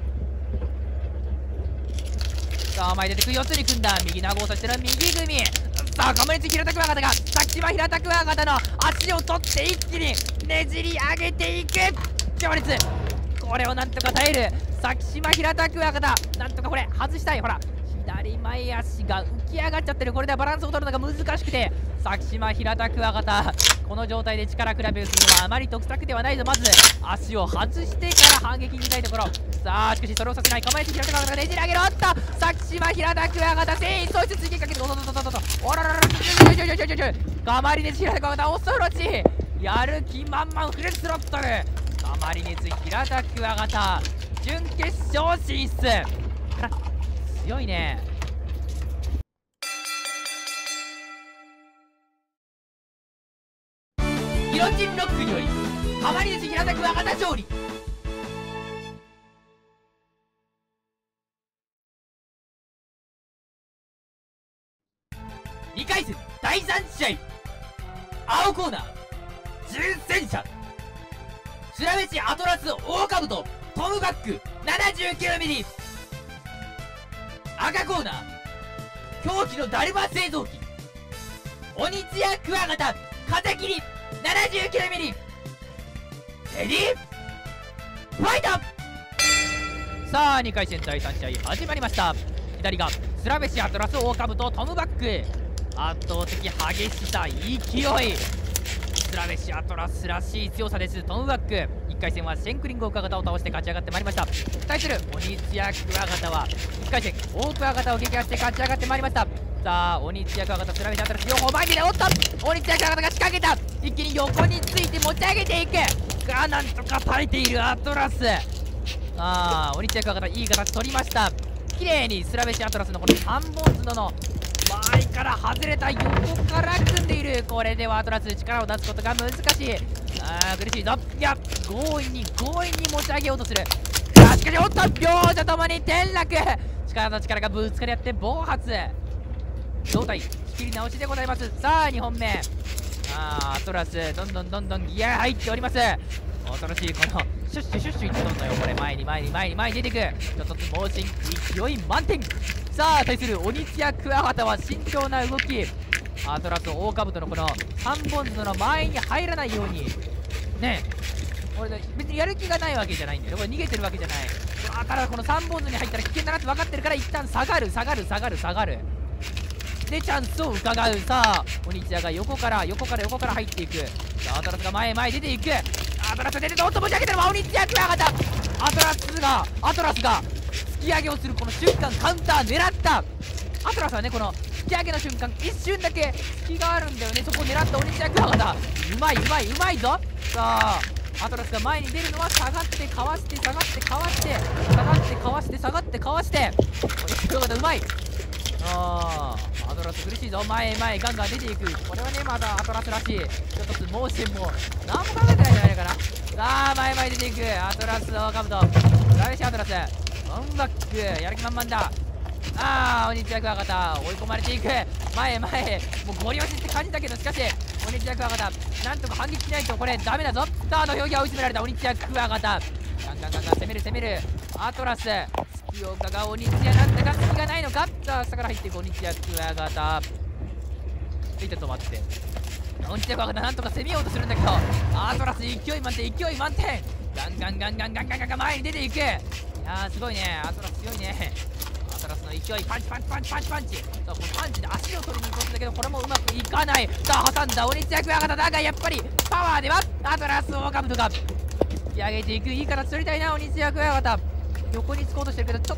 さあ前出てくる4つに組んだ右の顎をさしてる右組。さあかまりつ平田クワガタが佐久島平田クワガタの足を取って一気にねじり上げていく強烈。これをなんとか耐える佐久島平田クワガタ、なんとかこれ外したい。ほら左前足が浮き上がっちゃってる。これでバランスを取るのが難しくて佐久島平田クワガタこの状態で力比べをするのはあまり得策ではないぞ。まず足を外してから反撃にしたいところ。さあしかしそれをさせない構えて平田クワガタがねじり上げる。おっと佐久島平田クワガタ全員そいつ追撃かけておららガマリネツ平田クワガタ恐ろしい、やる気満々フルスロットル。ガマリネツ平田クワガタ準決勝進出。強いね。ギロチンロックによりハマリネツ平田クワガタ勝利。2回戦第3試合、青コーナー重戦車スラメシアトラスオオカブトトムバック 79mm、 赤コーナー狂気のダルマ製造機鬼津屋クワガタ風切り 79mm。 レディーファイト。さあ2回戦第3試合始まりました。左がスラメシアトラスオオカブトトムバック、圧倒的激しさ勢い、スラメシアトラスらしい強さです。トムバック1回戦はシェンクリングオクワガタを倒して勝ち上がってまいりました。対する鬼津屋クワガタは1回戦オオクワガタを撃破して勝ち上がってまいりました。さあ鬼津屋クワガタスラメシアトラス両方前に出て、おっと鬼津屋クワガタが仕掛けた。一気に横について持ち上げていくがなんとか耐えているアトラス。鬼津屋クワガタいい形取りました。綺麗にスラメシアトラスのこの3本角の前から外れた横から組んでいる。これではアトラス力を出すことが難しい。苦しいぞ。いや強引に持ち上げようとする。しかしおっと両者ともに転落、力と力がぶつかり合って暴発、胴体仕切り直しでございます。さあ2本目、アトラスどんどんギア入っております。恐ろしいこのシュッシュいってどんのよ。これ前に出てくちょっと猛進勢い満点。さあ対する鬼津屋クワガタは慎重な動き、アトラスオオカブトのこの3本角の前に入らないようにね。これ別にやる気がないわけじゃないんだよ。これ逃げてるわけじゃない。ただこの3本角に入ったら危険だなって分かってるから一旦下がるでチャンスを伺う。さあ鬼津屋が横から入っていく。さあアトラスが前出ていく。 アトラス出てどっと持ち上げてるわ。鬼津屋クワガタ。アトラスが突き上げをするこの瞬間カウンター狙った。アトラスはねこの突き上げの瞬間一瞬だけ隙があるんだよね。そこを狙った鬼津屋クワガタ。うまいぞ。さあアトラスが前に出るのは下がってかわして下がってかわして下がってかわして下がってかわして鬼津屋クワガタうまい。アトラス苦しいぞ。前ガンガン出ていく。これはねまだアトラスらしい。ちょっとモーションも何も考えてないんじゃないのかな。さあ前出ていくアトラスオオカブト。嬉しいアトラスワンバックやる気満々だ。鬼津屋クワガタ追い込まれていく。前もうゴリ押しって感じだけど、しかし鬼津屋クワガタなんとか反撃しないとこれダメだぞ。さあ土俵際追い詰められた鬼津屋クワガタ。ガン攻めるアトラス。月岡が鬼津屋なんだか隙がないのか。さあ下から入っていく鬼津屋クワガタ。いて止まって鬼津屋クワガタなんとか攻めようとするんだけど、アトラス勢い満点ガン前に出ていく。いやーすごいねアトラス強いね。アトラスの勢いパンチ。さあこのパンチで足を取りに行こうとだけどこれもうまくいかない。さあ挟んだ鬼津屋クワガタだがやっぱりパワーではアトラスオオカブトが引き上げていく。いい形取りたいな鬼津屋クワガタ。横につこうとしてるけどちょ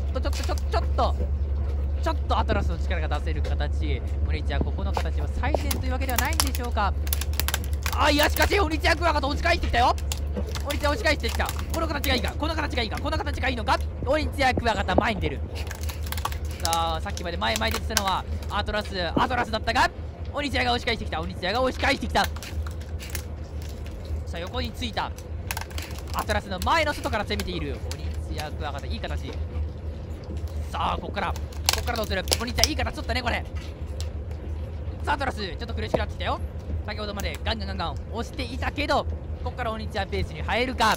っとアトラスの力が出せる形。鬼津屋ここの形は最善というわけではないんでしょうか。いやしかし鬼津屋クワガタ押し返してきたよ。鬼津屋押し返してきた。この形がいいかこの形がいいのか。鬼津屋クワガタ前に出る。さあさっきまで前出てたのはアトラスだったが鬼津屋が押し返してきた。さあ横についたアトラスの前の外から攻めている鬼津屋クワガタ。いい形。さあここからどうする。鬼津屋いい形取ったねこれ。さあアトラスちょっと苦しくなってきたよ。先ほどまでガンガン押していたけどここから鬼津屋ペースに入るか。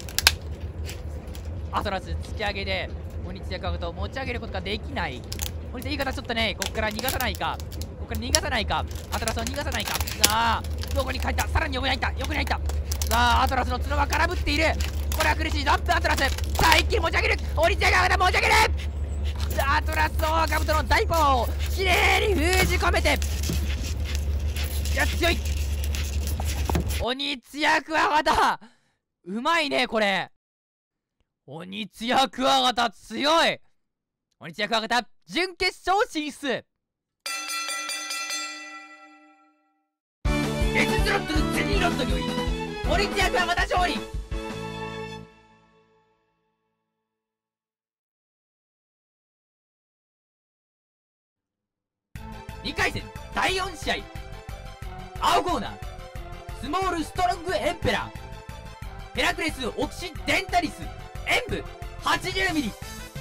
アトラス突き上げで鬼津屋クワガタを持ち上げることができない。鬼津屋いい形取ったね。ここから逃がさないかアトラスを逃がさないか。さあどこに帰った。さらに横に入った。さあアトラスの角が空振っている。これは苦しいぞアトラス。さあ一気に持ち上げる。鬼津屋クワガタ持ち上げる。さあアトラスオオカブトの大パワーをきれいに封じ込めて、いや強い鬼津屋クワガタ。うまいねこれ。鬼津屋クワガタ強い。鬼津屋クワガタ準決勝進出。月ズロットルゼニーロットにより鬼津屋クワガタ勝利。2回戦第4試合、青コーナースモールストロングエンペラーヘラクレスオキシデンタリス演武 80mm。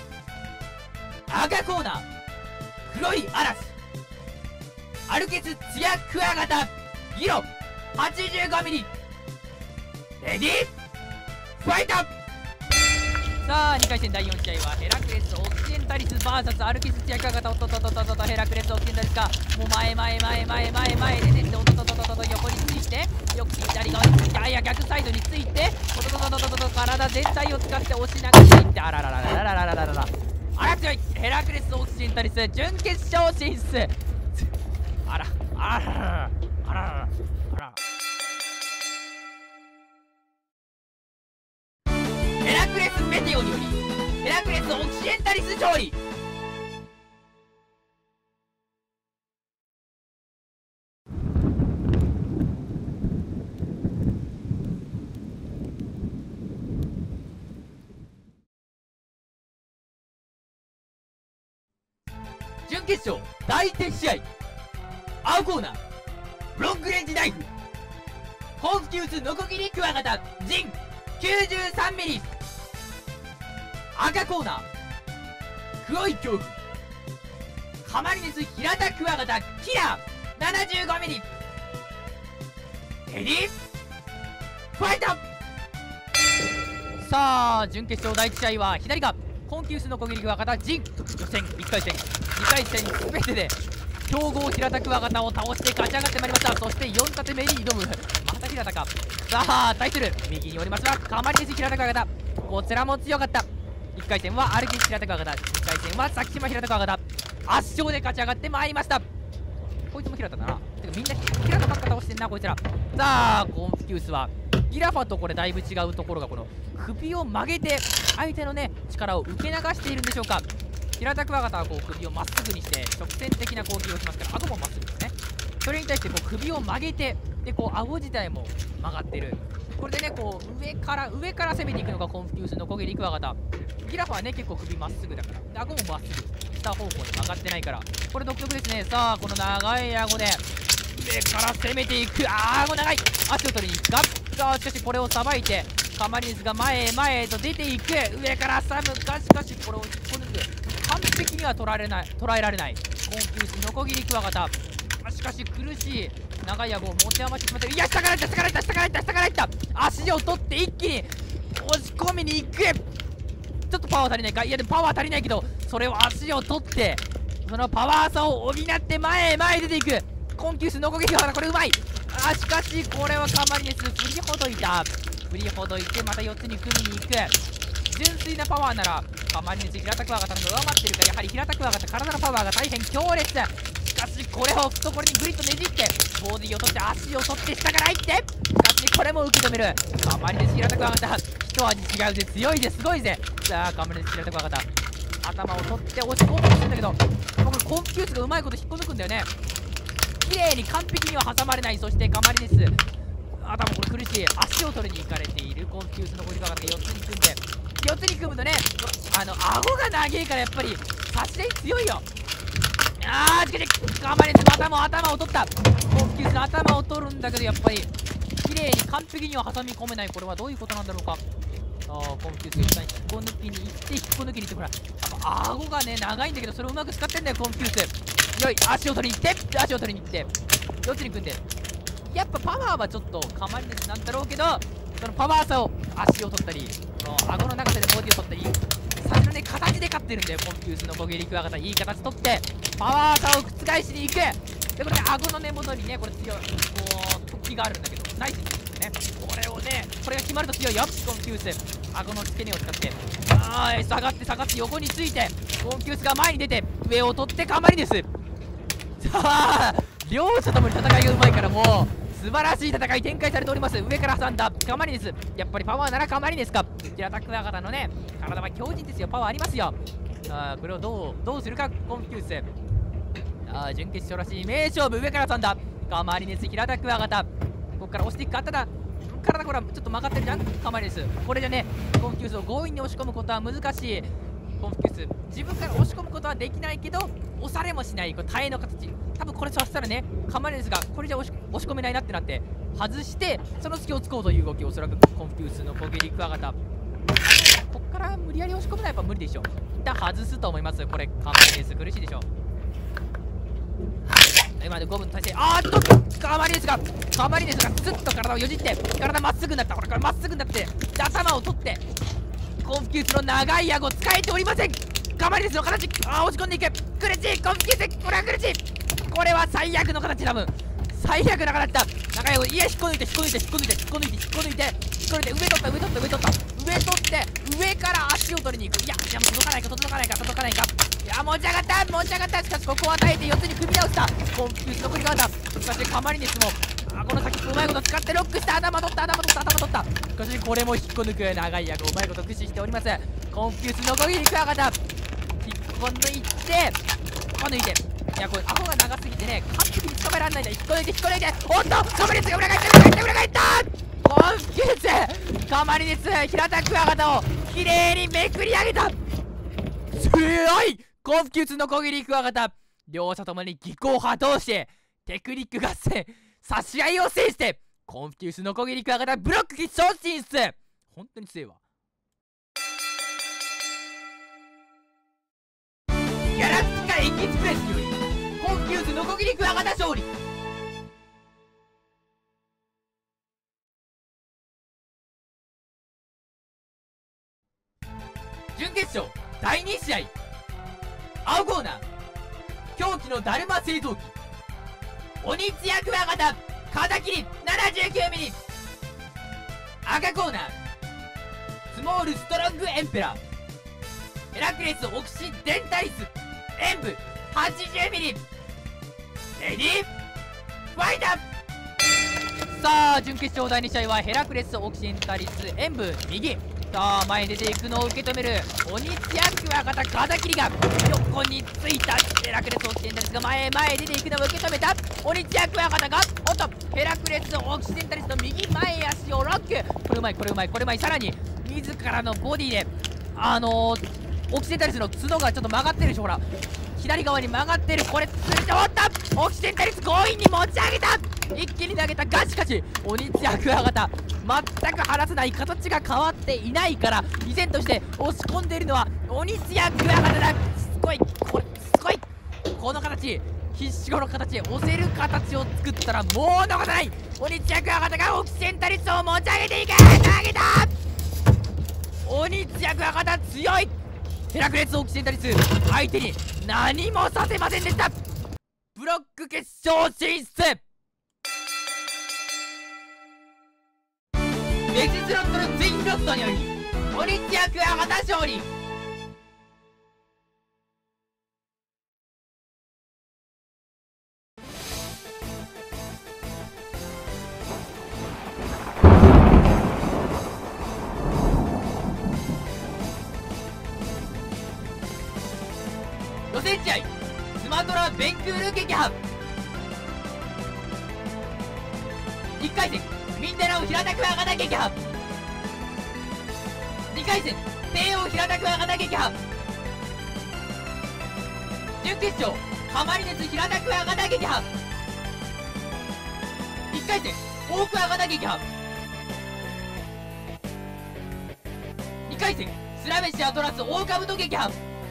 赤コーナー黒い嵐アルケスツヤクワガタギロ 85mm。 レディーファイト。さあ2回戦第4試合はヘラクレスオキシデンタリス VS アルケスツヤクワガタ。ヘラクレスオキシデンタリスか。もう前出てって横について左側について、逆サイドについて体全体を使って押し流していって、あら強いヘラクレスオキシデンタリス準決勝進出。あらヘラクレスメテオによりヘラクレスオキシデンタリス勝利。準決勝第1試合、青コーナーロングレンジナイフコンフューズノコギリクワガタジン 93mm。 赤コーナー黒い恐怖カマリネス平田クワガタキラー 75mm。 レディーファイト。さあ準決勝第1試合は左がコンフューズノコギリクワガタジン。予選1回戦2回戦全てで強豪平田クワガタを倒して勝ち上がってまいりました。そして4立て目に挑むまた平田か。さあ対する右におりますはカマリネス平田クワガタ。こちらも強かった。1回戦はアルケス平田クワガタ、2回戦は崎島平田クワガタ。圧勝で勝ち上がってまいりました。こいつも平田だな。てかみんな平田ばっか倒してんなこいつら。さあコンフュースはギラファとこれだいぶ違うところが、この首を曲げて相手のね力を受け流しているんでしょうか。平田クワガタはこう首をまっすぐにして直線的な攻撃をしますから、顎もまっすぐですね。それに対してこう首を曲げて、でこう顎自体も曲がってる。これでねこう上から攻めていくのがコンフューズのコゲリクワガタ。ギラファはね結構首まっすぐだから、で顎もまっすぐ下方向に曲がってないから、これ独特ですね。さあこの長い顎で上から攻めていく。顎長い。足を取りに行くか。さあしかしこれをさばいてカマリネスが前へと出ていく。上からサムがしかしこれを引っこ抜く。完璧には捉えられないコンフューズノコギリクワガタ。しかし苦しい長い顎を持て余してしまってる。いや下からいった足を取って一気に押し込みに行く。ちょっとパワー足りないか。いやでもパワー足りないけど、それを足を取ってそのパワーさを補って前へ出ていくコンフューズノコギリクワガタ。これうまい。しかしこれはカマリネス振りほどいてまた4つに組みに行く。純粋なパワーならカマリネス平田クワガタの方が上回ってるが、やはり平田クワガタ体のパワーが大変強烈。しかしこれを懐にグリッとねじってボディを取って足を取って下から入って、しかしこれも受け止める。カマリネス平田クワガタ一味違うぜ、強いぜ、すごいぜ。さあカマリネス平田クワガタ頭を取って押し込もうとしてんだけど、これコンフューズがうまいこと引っこ抜くんだよね。綺麗に完璧には挟まれない。そしてカマリネス頭これ苦しい。足を取りに行かれているコンフューズのゴリラが4つに組むとね、顎が長いからやっぱり差し合い強いよ。しかしカマリネスの頭を取った。コンフューズの頭を取るんだけど、やっぱり綺麗に完璧には挟み込めない。これはどういうことなんだろうか。コンフューズが一旦引っこ抜きに行ってほら、やっぱ顎がね長いんだけど、それをうまく使ってんだよコンフューズ。よい、足を取りに行って4つに組んで、やっぱパワーはちょっとカマリネスなんだろうけど、そのパワーさを足を取ったり顎の長さでボディを取ったり、最初のね形で勝ってるんだよコンフューズのコゲリクワガタ。いい形取ってパワーさを覆しに行く。でこれね顎の根元にねこれ強いこう突起があるんだけど、ナイスにしてね、これをねこれが決まると強いよコンフューズ。顎の付け根を使って下がって横についてコンフューズが前に出て上を取ってカマリネス。さあ両者ともに戦いがうまいから、もう素晴らしい戦い展開されております。上から挟んだカマリネス、やっぱりパワーならカマリネスか。平田クワガタのね体は強靭ですよ、パワーありますよ。これをどうするかコンフューズ。準決勝らしい名勝負、上から挟んだカマリネス平田クワガタ。ここから押していくか。ただ体ほらちょっと曲がってるじゃんカマリネス。これじゃねコンフューズを強引に押し込むことは難しい。コンフューズ自分から押し込むことはできないけど押されもしない、これ耐えの形。多分これさせたらねカマリネスがこれじゃ押し込めないなってなって外して、その隙を突こうという動きをおそらくコンフューズのコゲリクワガタ。こっから無理やり押し込むのはやっぱ無理でしょ。一旦外すと思います。これカマリネス苦しいでしょ。今で5分体制。カマリネスがスッと体をよじって体まっすぐになった。これからまっすぐになって頭を取ってコンフューズの長い顎使えておりません。カマリネスの形押し込んでいく。苦しいコンフューズ、これは苦しい。これは最悪の形。多分最悪な形だ。長い顎、いや引っこ抜いて上取って上から足を取りに行く。いや届かないか。いや持ち上がった。しかしここは耐えて4つに組み直したコンフューズのコリガタ。しかしカマリネスもこの先うまいこと使ってロックした。頭取った。しかしこれも引っこ抜く。長い顎うまいこと駆使しております。コンフューズのコギリクワガタ引っこ抜いて、いやこれ顎が長すぎてね完璧に捕まえられないんだ。引っこ抜いておっとカマリネスが裏返ったコンフューズ。カマリネス平田クワガタをきれいにめくり上げた。強いコンフューズのコギリクワガタ。両者ともに技巧派同士テクニック合戦差し合いを制してコンフューズのコギリクワガタブロック決勝進出。本当に強いわ。ギャラクティカエキスプレスよりコンフューズのこぎりクワガタ勝利。準決勝第2試合、青コーナー狂気のだるま製造機鬼ツヤクワガタ肩切り 79mm。 赤コーナースモールストロングエンペラーヘラクレスオクシデンタリス演武 80mm。 レディーファイター。ささあ準決勝第2試合はヘラクレスオキシエンタリス演武右。さあ前に出ていくのを受け止める鬼千秋親方風切りが横についた。ヘラクレスオキシエンタリスが前へ出ていくのを受け止めた鬼千秋親方がおっとヘラクレスオキシエンタリスの右前足をロック。これうまいこれうまいこれうまい。さらに自らのボディでオキシエンタリスの角がちょっと曲がってるでしょ。ほら左側に曲がってる。これついておったオキシエンタリス強引に持ち上げた。一気に投げたガチガチ。鬼千秋親方全く離せない。形が変わっていないから依然として押し込んでいるのは鬼千秋親方だ。すごいこれすごい。この形必死の形押せる形を作ったらもう逃さない。鬼千秋親方がオキシエンタリスを持ち上げていく。投げた鬼千秋親方強い。ヘラクレスオキシエンタリス相手に何もさせませんでした。ブロック決勝進出。メジスロットのツインロットにより鬼千秋親方勝利。予選試合スマトラベンクール撃破。1回戦ミンダナオ平田親方撃破。2回戦帝王平田親方撃破。準決勝カマリネス平田親方撃破。1回戦大桑親方撃破。2回戦スラメシアトラス大兜撃破。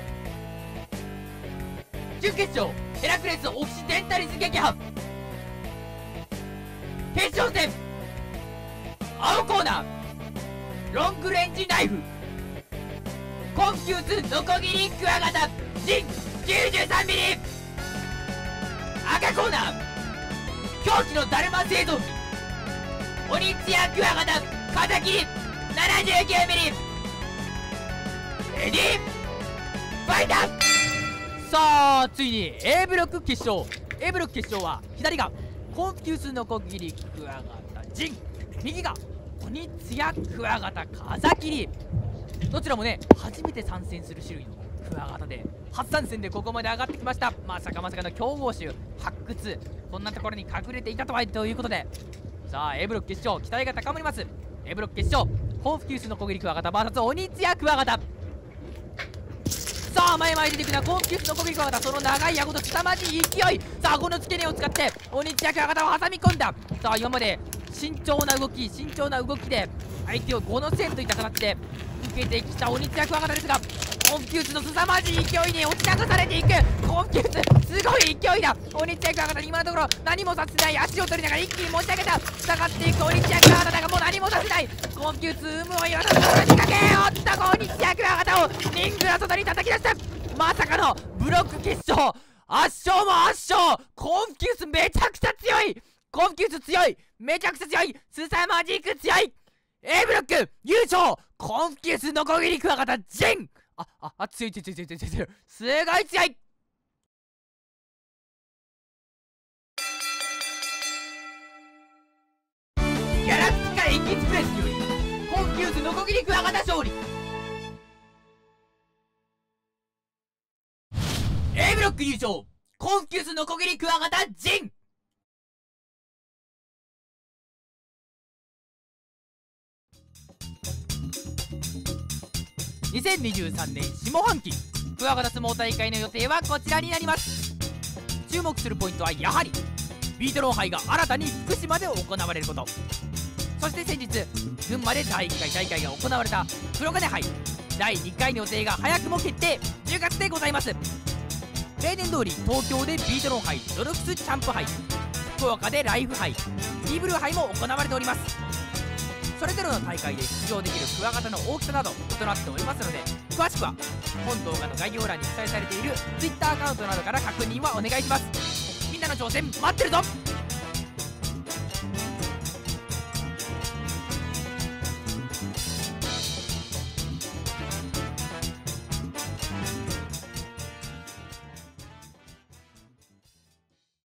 準決勝ヘラクレスオキシデンタリス撃破。決勝戦青コーナーロングレンジナイフコンフューズノコギリクワガタ陣 93mm。 赤コーナー狂気のダルマ製造機鬼千秋クワガタ風切り 79mm。 レディーファイター。さあついに A ブロック決勝。 A ブロック決勝は左がコンフューズノコギリクワガタ陣、右が鬼千秋クワガタ風切り。どちらもね初めて参戦する種類のクワガタで初参戦でここまで上がってきました。まさかまさかの強豪種発掘、こんなところに隠れていたとはということで、さあ A ブロック決勝期待が高まります。 A ブロック決勝コンフューズノコギリクワガタ VS 鬼千秋クワガタ。さあ前々出てくるのはコンフューズノコギリクワガタ、その長い顎と凄まじい勢い。さあこの付け根を使って鬼千秋クワガタを挟み込んだ。さあ今まで慎重な動きで相手を5の線といった形で受けてきた鬼千秋クワガタですが、コンフューズの凄まじい勢いに押し流されていく。コンフューズすごい勢いだ。鬼千秋クワガタに今のところ何もさせない。足を取りながら一気に持ち上げた。下がっていく鬼千秋クワガタだがもう何もさせない。コンフューズ有無を言わさずところに仕掛けおった。鬼千秋クワガタをリングの外に叩き出した。まさかのブロック決勝圧勝も圧勝。コンフューズめちゃくちゃ強い。コンフューズ強い、めちゃくちゃ強い、凄まじく強い。 A ブロック優勝コンフューズノコギリクワガタ陣。強い強い強い強い強い、すごい強い。ギャラクティカエキスプレスによりコンフューズノコギリクワガタ勝利。 A ブロック優勝コンフューズノコギリクワガタ陣。2023年下半期クワガタ相撲大会の予定はこちらになります。注目するポイントはやはりビートロン杯が新たに福島で行われること、そして先日群馬で第1回大会が行われた黒金杯第2回の予定が早くも決定。10月でございます。例年通り東京でビートロン杯、ドルクスチャンプ杯、福岡でライフ杯、イーブル杯も行われております。それぞれの大会で出場できるクワガタの大きさなど異なっておりますので、詳しくは本動画の概要欄に記載されている Twitter アカウントなどから確認はお願いします。みんなの挑戦待ってるぞ。